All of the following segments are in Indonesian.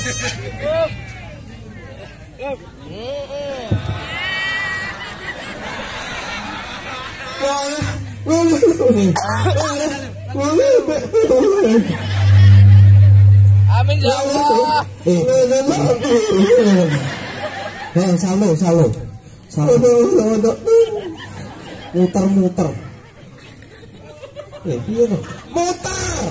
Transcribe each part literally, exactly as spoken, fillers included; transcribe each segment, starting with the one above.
Amin ya Allah. Eh, salo, salo. Salo. Muter-muter. Eh, piye to? Muter.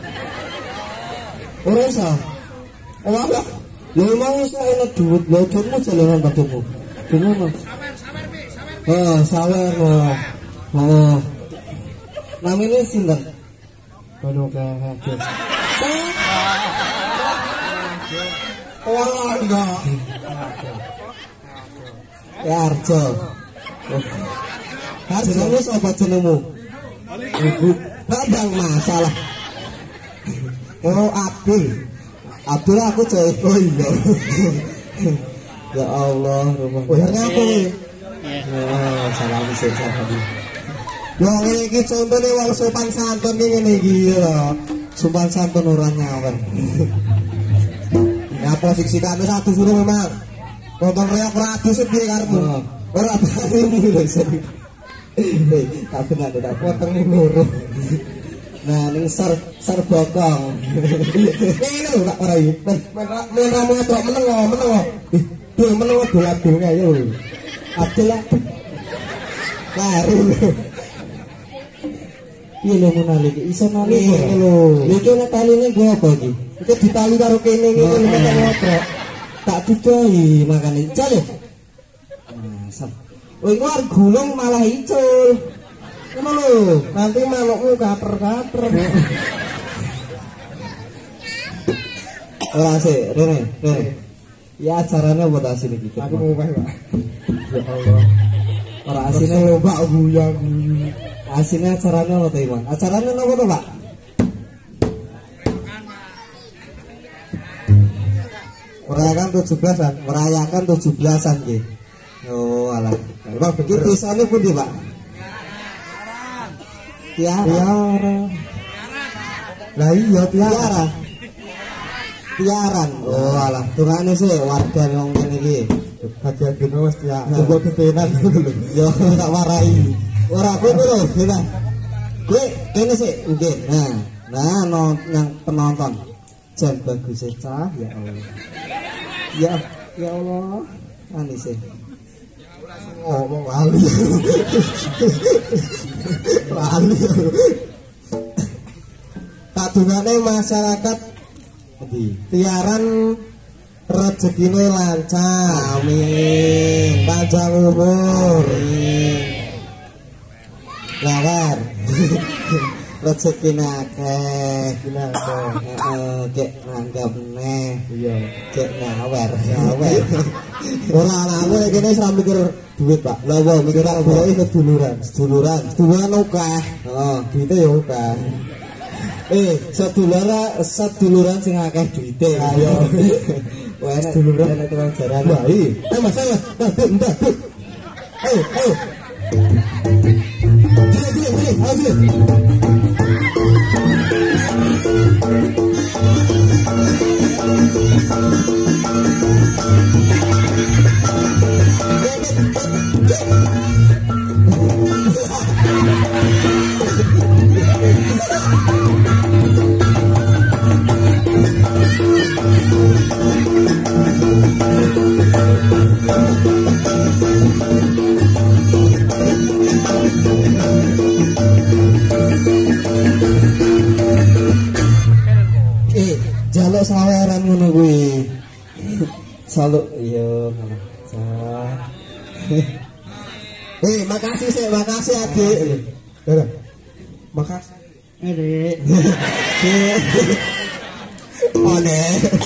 Ora usah. Ora lah. Lha mau wis ana duit, lho duitmu jalanan padamu. Gimana? Sawer, sawer, Pi, sawer. Oh, sawer. Oh. Namanya sinten? Aduh, kaget. Oh, enggak. Ya Arjo. Arjo ini siapa jenengmu? Ibu. Bang masalah. Oh Abdul. Abdul aku cewek. Oh iya. Ya Allah. Oh ya apa ini? Oh salam sejahtera tadi. Wong iki contone wong sopan santun iki ngene iki lho. Sopan santun ora nyawer. Ya posisi kanu satu suruh memang. Nonton reok radu sepiye karepmu? Ora barimu lho sen. Eh, tak benar tak potong loro. Nah, ning ser ser bokong. Ini lho tak ora iki. Menamu tok meneng meneng. Eh, do meneng doladung ayo. Adil lah. Karo lho. Iya lho ngono iki. Iso nali lho. Iki nek taline go apa iki? Iki ditali karo kene ngene lho ngotrok. Tak didoi makane jale. Masam. Oh iku arep gulung malah icul. Ngono lho, nanti manukmu kaper-kaper. Ora sik, rene, rene. Ya acarane apa ta sini iki? Aku mau wae, Pak. Ya Allah. Ora asine lomba guyu-guyu. Asine acarane apa ta, Iman? Acarane napa to, Pak? Merayakan tujuh belasan, merayakan tujuh belasan nggih. Oh, alah. Pak begitu desane pundi, Pak? Tiara. Tiara. Lah iya tiara. Tiaran. Oh, alah. Tungane sih warga wong kene iki. Bagian kene wis ya. Coba kepenan lho. Yo tak warai. Ora kowe lho, kene. Kowe kene sih nggih. Nah, nah no, yang penonton. Jan bagus cah ya Allah. Ya, ya Allah. Manis sih. Ngomong lali. Lali. Tak dungane masyarakat tiaran rezekine lancar. Amin. Panjang umur. Lawan. Rezekine akeh, heeh, kek nanggap neh, iya, kek ngawer, ngawer. Ora ana kene wis ra mikir duit, Pak. Lha wong mikir apa iki seduluran, seduluran, seduluran akeh. Heeh, duite ya akeh. Eh, seduluran, seduluran sing akeh duite. Ayo. Wah, seduluran ana tukang jaran. Wah, iki. Eh, Mas, Mas, ndak, ndak. Ayo, ayo. Ayo, ayo, ayo. Eh, jaluk saweran ngono kuwi. Saluk iya ngono. Eh, makasih sih, makasih Adik. Ya. Makasih. Adik. One.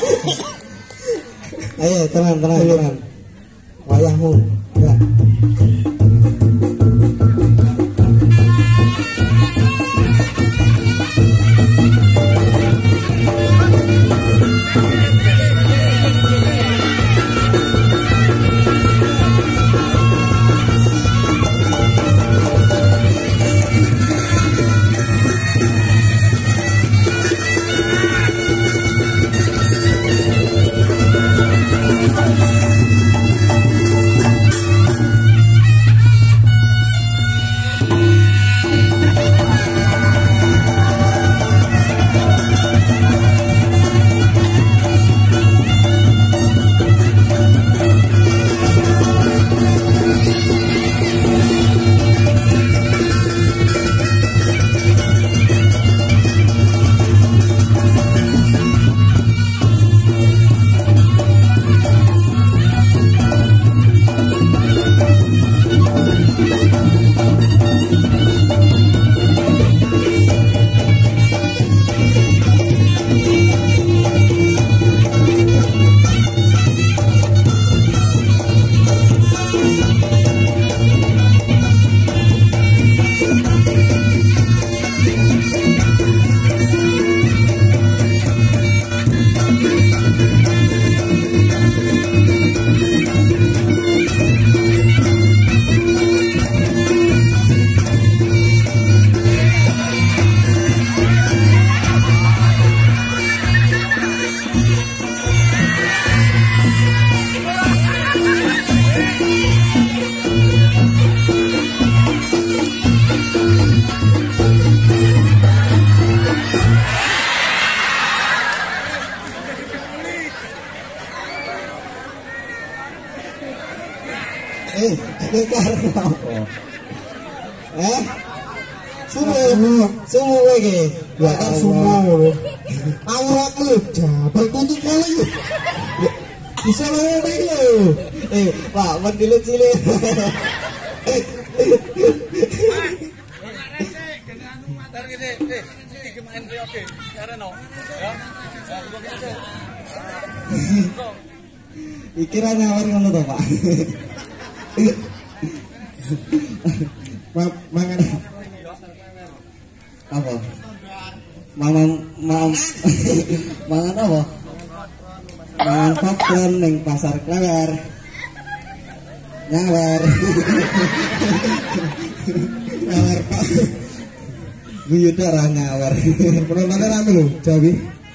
Ayo, tenang, tenang, tenang. Wayahmu. Ya. Eh, kekar apa? Eh? Sumu, sumu iki. Ya kan sumu. Awak lu jabal tutup kali. Bisa ngomong iki. Eh, Pak, mendilut cilik. Ikira nyawar ngono to, Pak. Mangan apa? Mangan mam mangan apa? Mangan popcorn ning pasar Klewer. Nyawar. Nyawar Pak. Guyu ora nyawar. Penontonnya rame lho, Jawi.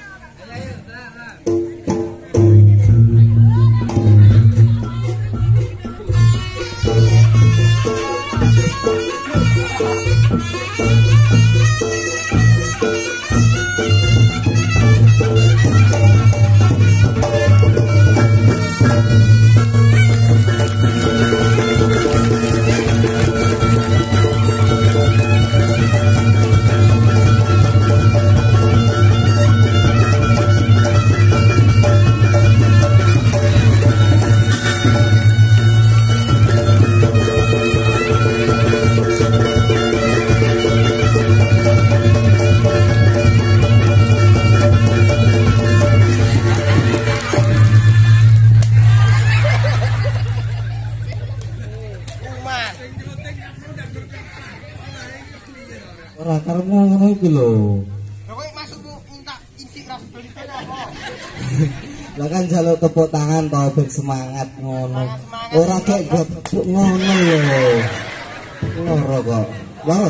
Ora karepmu ngono iki lho. Lha kowe maksudmu minta incik ras beli apa? Lah kan jaluk tepuk tangan to ben semangat ngono. Ora kek gebuk ngono lho. Loro kok. Loro.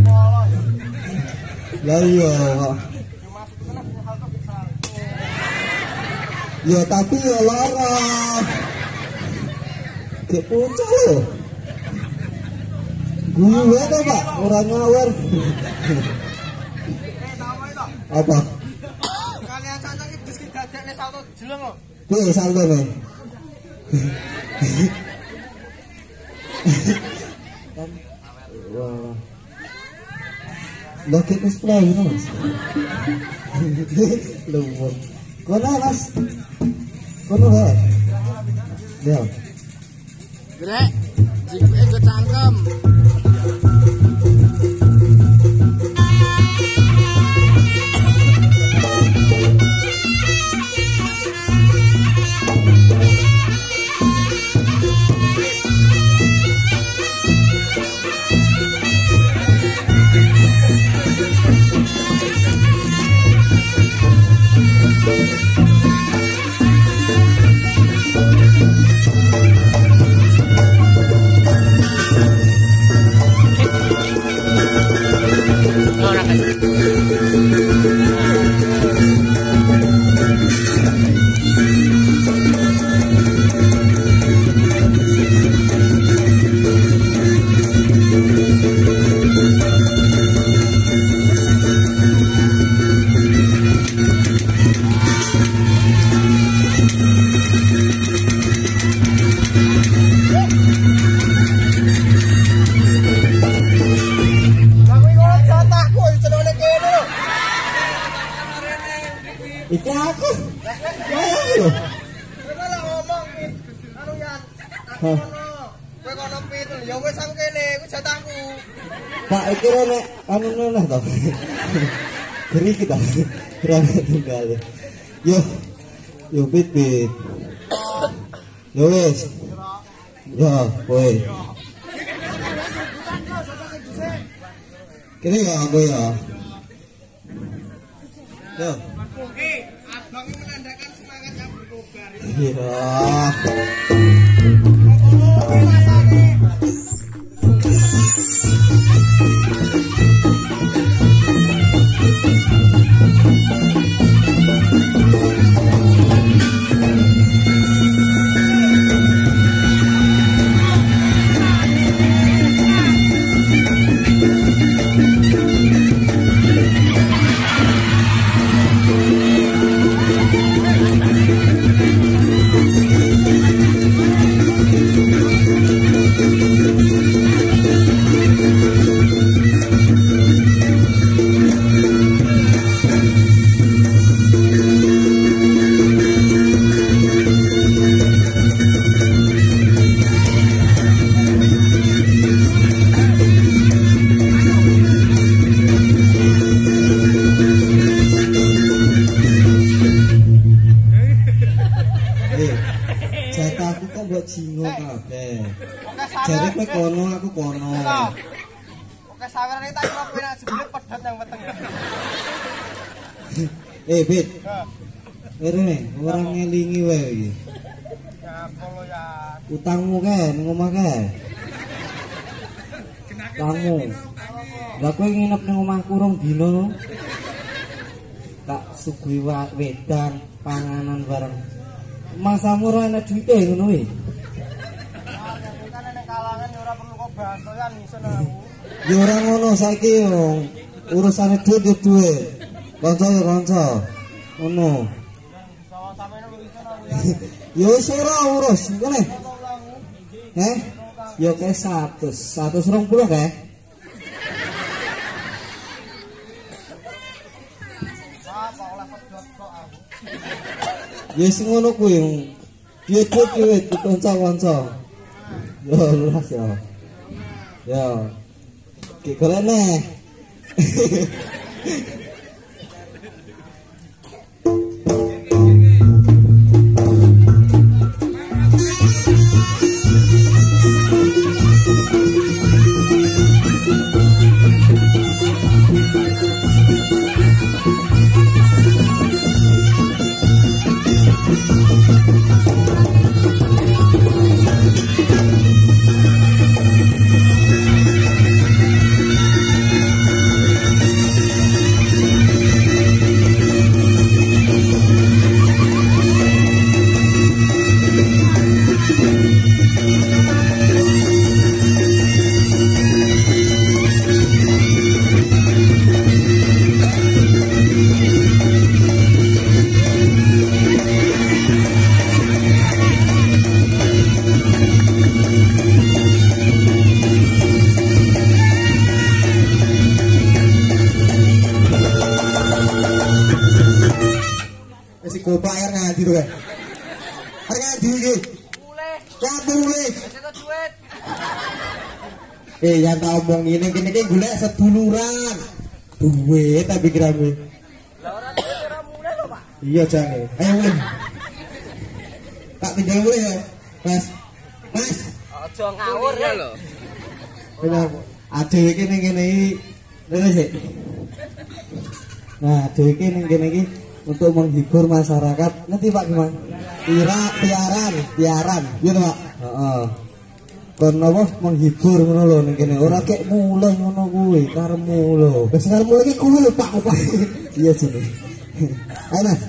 Lah iya kok. Ya tapi ya lara. Kek pucuk lho. Gue tuh Pak, orang nyawar. Apa? Kalian santai bis kita dadekne salto jeleng kok. Kuwi salto nih. Wah. Lo kita play ini Mas. Luwur. Kono Mas. Kono ya. Dia. Grek, jikuke kecangkem. Iki aku. Ya lho. Kowe lak ngomong anu yan. Kowe kono pitu ya wis aku kene, iku jatahku. Pak iki rene anu neh to. Geri kita. Rene tunggal. Yo. Yo pit pit. Yo wis. Yo, kowe. Kene ya aku ya. Yo. Oke, abang ini menandakan semangat yang berkobar. Iya. mbok jingo kabeh. Oke Jare sawer. kowe kono aku kono. Oke sawer iki tak kira kowe nak jebule pedhot yang weteng. Eh, Bit. Ha. Rene, ora ngelingi wae iki. Ya polo ya. Utangmu kae ning omah kae. Kamu. Lah kowe nginep ning omahku rong dina. Tak suguhi wedang panganan bareng. Masamu ora ana duite ngono kuwi. Kan nek kalangan ya ora perlu kok bantoyan isen aku. Ya ora ngono saiki wong urusane duit ya duit. Kanca ya kanca. Ngono. Sawang sampeyan kok isen aku Ya ya. wis ora urus, ngene. Tolongmu. Heh? Ya kae seratus, seratus dua puluh kae. Apa oleh pedhot kok aku. Ya sing ngono kuwi. Piye duit duit kanca-kanca. Ya lulas ya. Ya. Ki golekne. Si kopak air ngadi to kae. Air ngadi iki. Mulih. Kabeh mulih. Wis duit. Eh, yang tak omong ini kene iki golek seduluran. Duit tak pikiranmu. Lah ora duit ora mulih lho, Pak. Iya jane. Ayo mulih. Tak pindah mulih ya. Mas. Mas. Aja ngawur ya lho. Benar. Ade iki ning kene iki. Rene sik. Nah, ade iki ning kene iki untuk menghibur masyarakat. Nanti Pak gimana? Tira, tiaran, tiaran. Gitu Pak. Heeh. Kon apa menghibur ngono lho ning kene. Ora kek mulih ngono kuwi, karepmu lho. Wis karepmu iki kuwi lho Pak, Pak. Iya sini. Ayo Mas.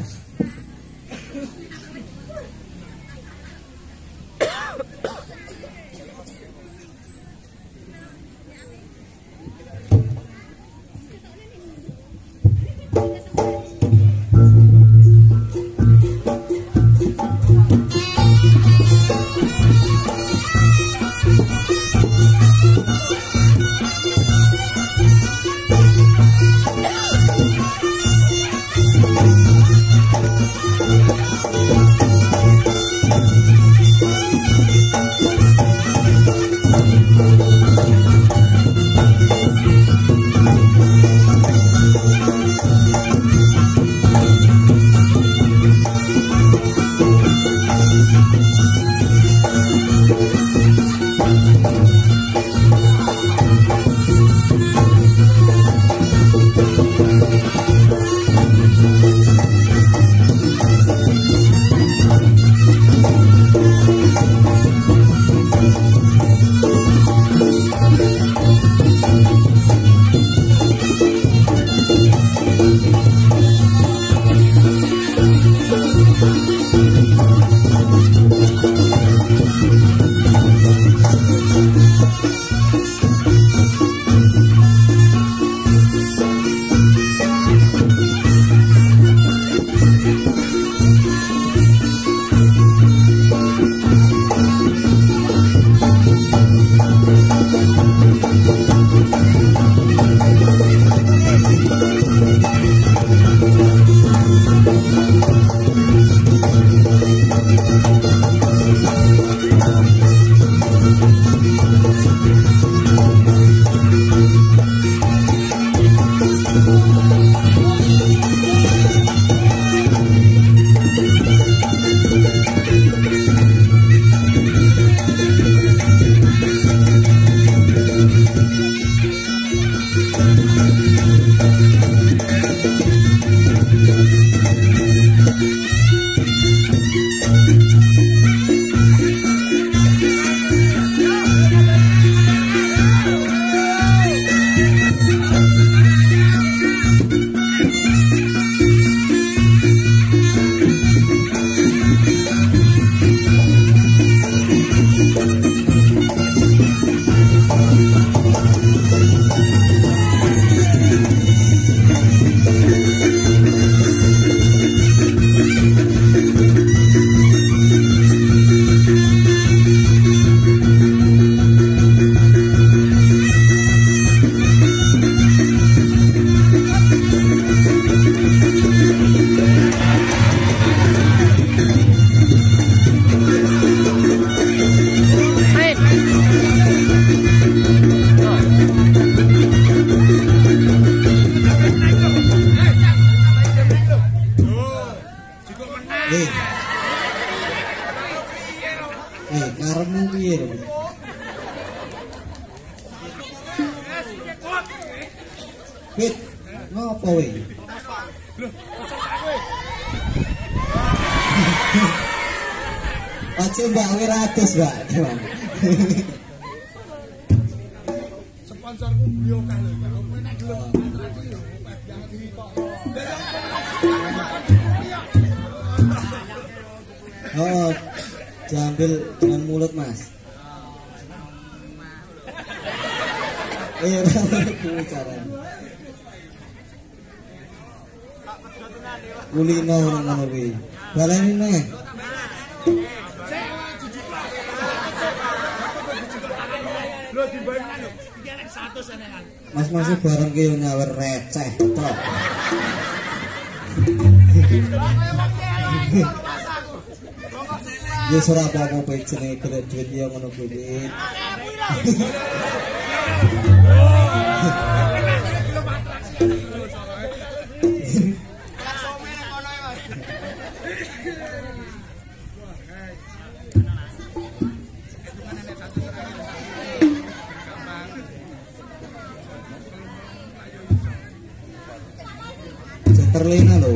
Eh, karemu piye lho? Pit, ngopo weh? Ojo mbak wiratus mbak. Sponsorku beliau kan lho. Nek gelem atraksi yo yang ditok. Oh, diambil dengan mulut mas. Iya, itu caranya. Kulino ngono kuwi. Baleni neh. Lho dibayangkan lho. Iki nek seratus enekan. Mas-mas bareng ki nyawer receh tok. Ya ora apa-apa bae jenenge golek duit ya ngono kuwi. Terlena loh.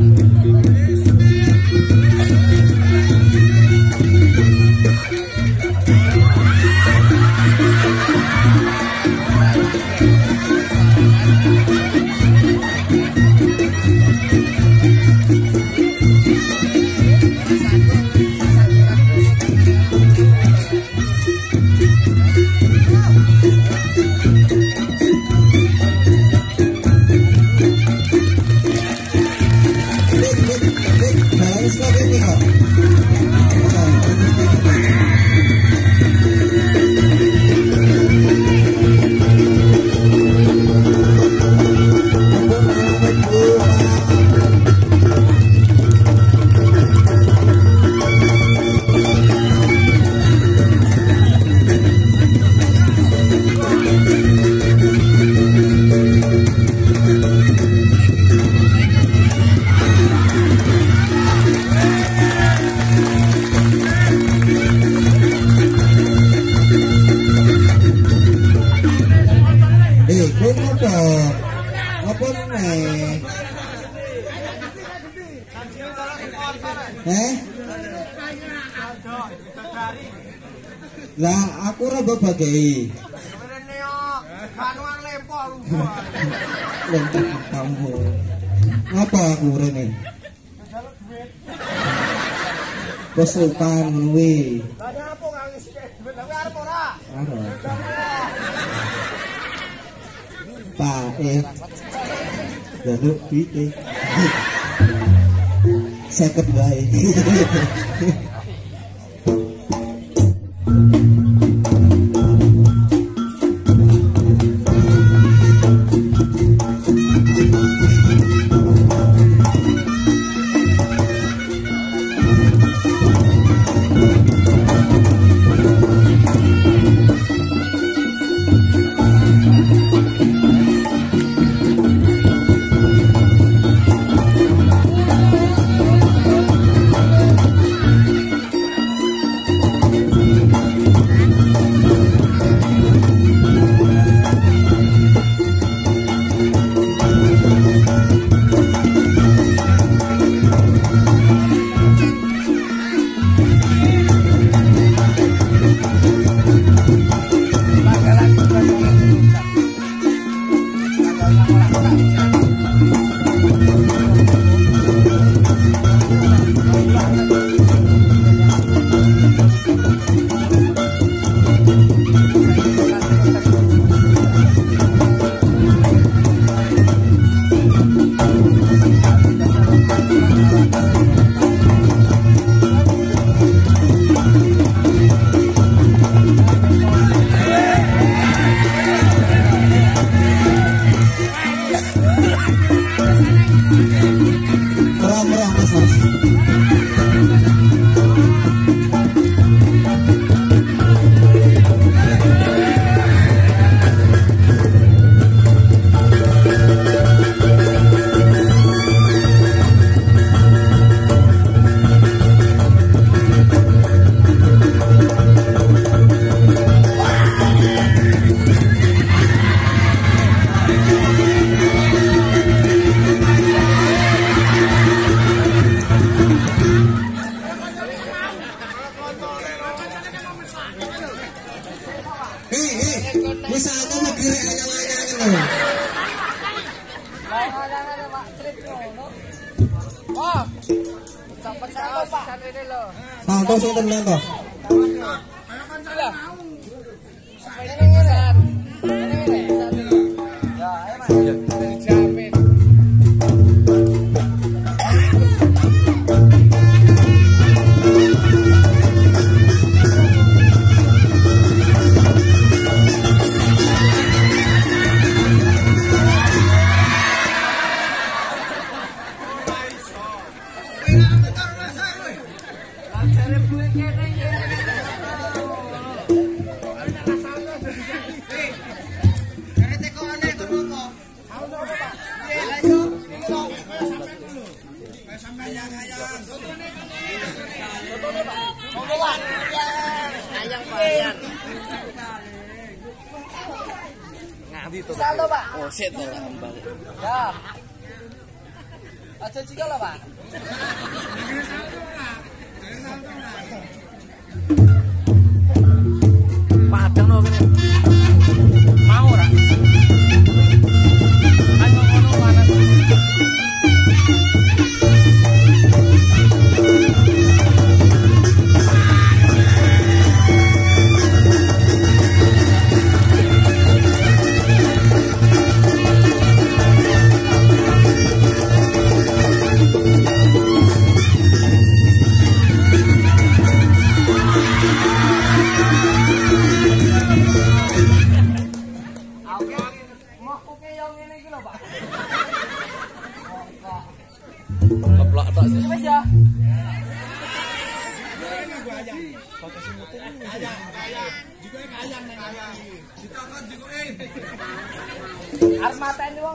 Eh? Lah aku ora mbok bagei. Rene yo kanuan lempo aku. Lempo kamu. Apa aku rene? Jaluk duit. Kesultan kuwi. Lah apa kang isi duit lha arep ora? Arep. Pak eh. Jaluk duit. Seket baik. Misalnya negeri ayam-ayam ini. Wah, sampai saldo Pak. Saldo sing tenan to. Ya, ayo Mas. Saldo Pak. Oh, set lah kembali. Ya. Aja juga lah Pak. Padang no kene. Mau ora? Ayo ngono panas. Keplak tak sih. Wes ya. Arep mateni wong.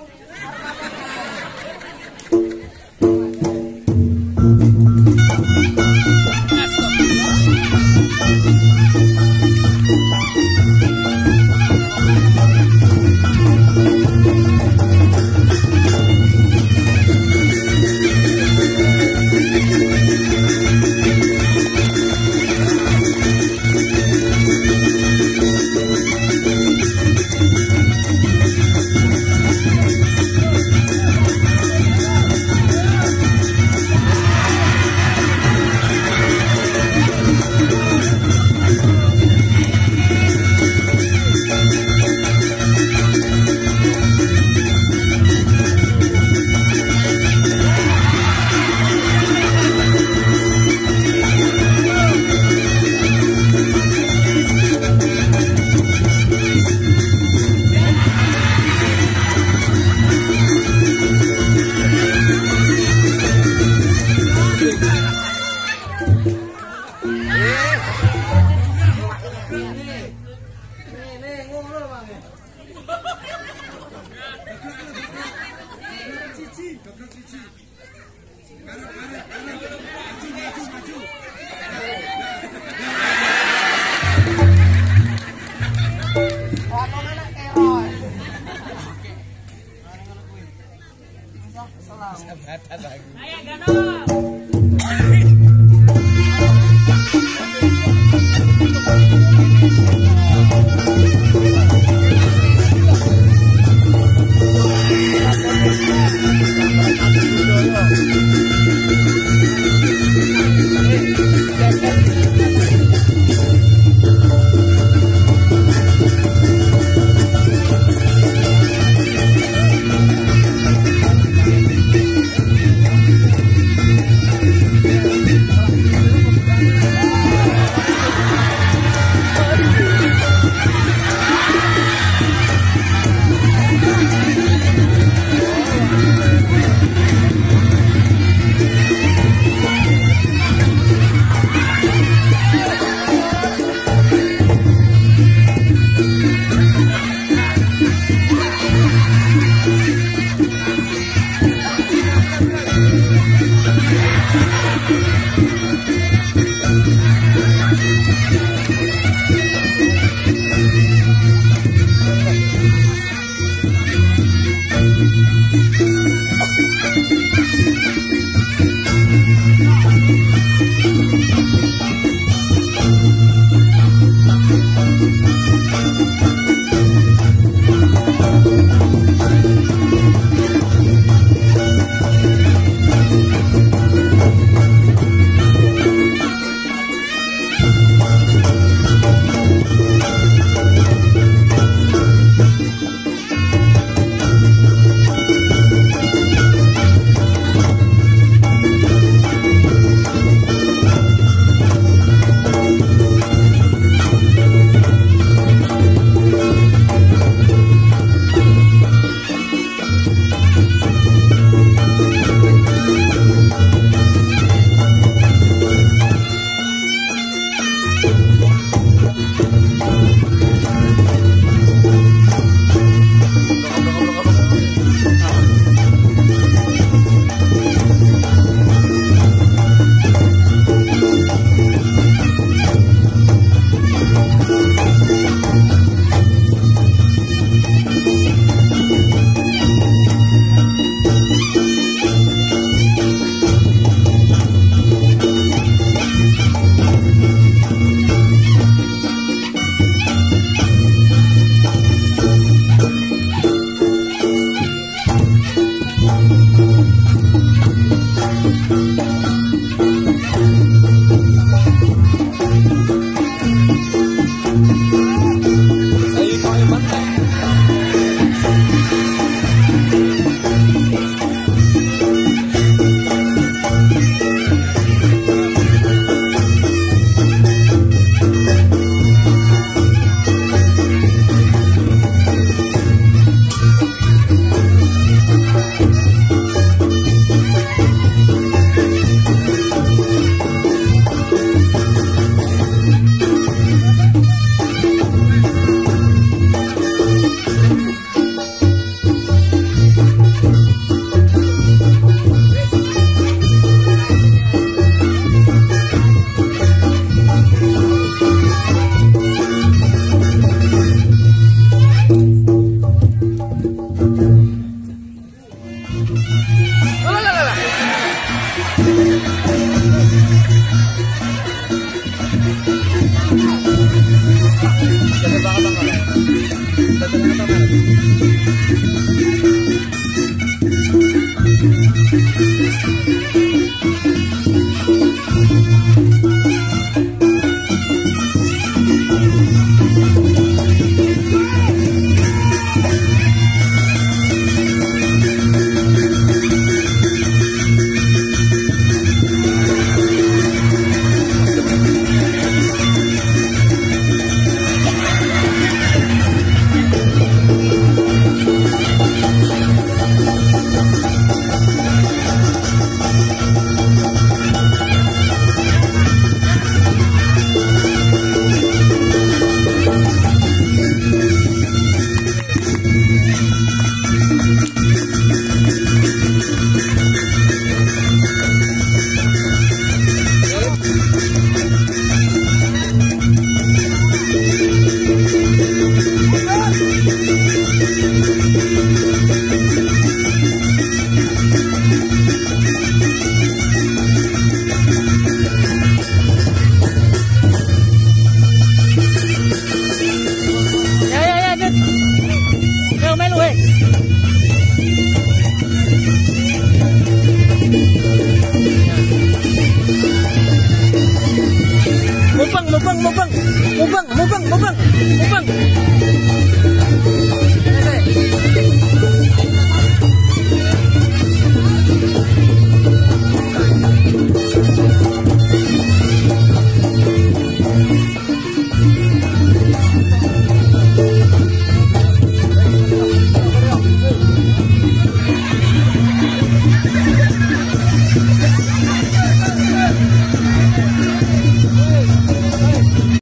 Mubang, mubang, mubang, mubang.